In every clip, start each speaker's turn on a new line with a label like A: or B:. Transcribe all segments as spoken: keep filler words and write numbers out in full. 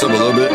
A: up a little bit.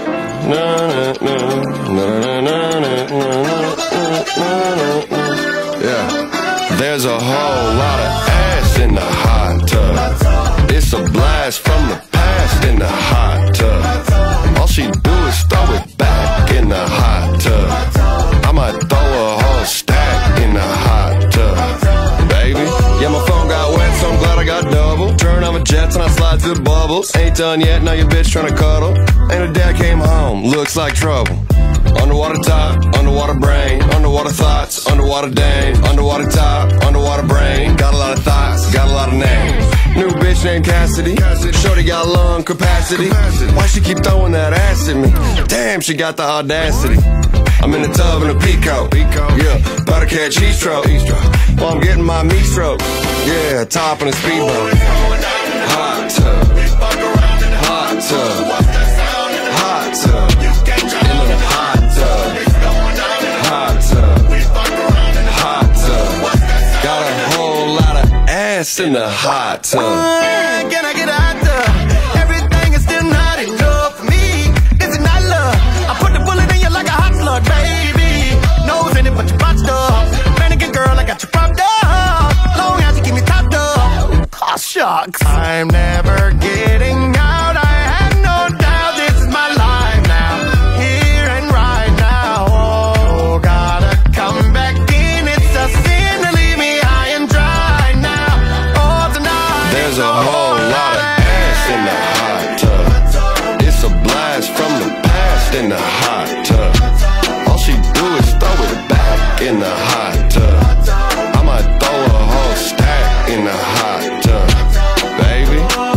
A: Yeah. There's a whole lot of ass in the hot tub. It's a blast from the past in the hot tub. All she do is throw it back in the hot tub. I might throw a whole stack in the hot tub. Baby, yeah, my phone got wet, so I'm glad I got double. Turn on my jets and I slide through the bubbles. Ain't done yet, now your bitch tryna cuddle. Ain't her dad came home, looks like trouble. Underwater top, underwater brain, underwater thoughts, underwater dame, underwater top, underwater brain. Got a lot of thoughts, got a lot of names. New bitch named Cassidy, shorty got lung capacity. Why she keep throwing that ass at me? Damn, she got the audacity. I'm in the tub in a peacoat, yeah, about to catch heat stroke. While I'm getting my meat stroked, yeah, top in a speedboat. Hot tub, hot tub, hot tub, in the hot tub, hot tub, hot tub. Got a whole lot of ass in the hot tub.
B: Can I get a hot tub? Everything is still not enough for me. This is not love. I put the bullet in you like a hot slug, baby. Nose in it, but you botched up. Mannequin girl, I got you propped up. Long as you keep me topped up. Oh, shucks. I'm never getting out. I have no doubt this is my life now. Here and right now. Oh, gotta come back in. It's a sin to leave me high and dry now. Oh, tonight.
A: There's a whole lot of ass in the hot tub. It's a blast from the past in the hot tub. All she do is throw it back in the hot tub. I might throw a whole stack in the hot tub. Baby,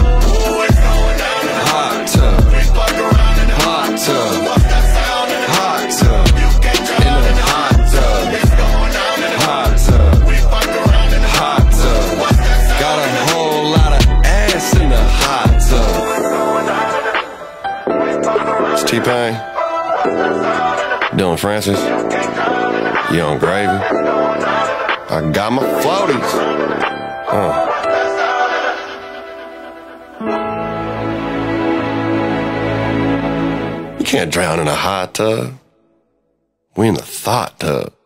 A: hot tub, hot tub, hot tub, in the hot tub, hot tub, hot tub. Got a whole lot of ass in the hot tub. It's T-Pain, Dylan Francis, Young Gravy. I got my floaties. Uh. You can't drown in a hot tub. We in the thought tub.